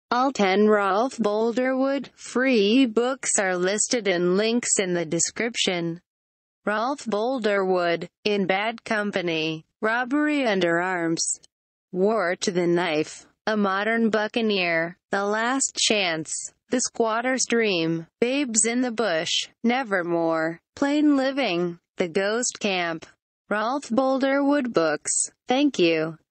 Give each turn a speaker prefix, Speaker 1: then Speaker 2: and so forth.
Speaker 1: All 10 Rolf Boldrewood free books are listed in links in the description. Rolf Boldrewood, In Bad Company, Robbery Under Arms, War to the Knife, A Modern Buccaneer, The Last Chance, The Squatter's Dream, Babes in the Bush, Nevermore, Plain Living, The Ghost Camp. Rolf Boldrewood Books. Thank you.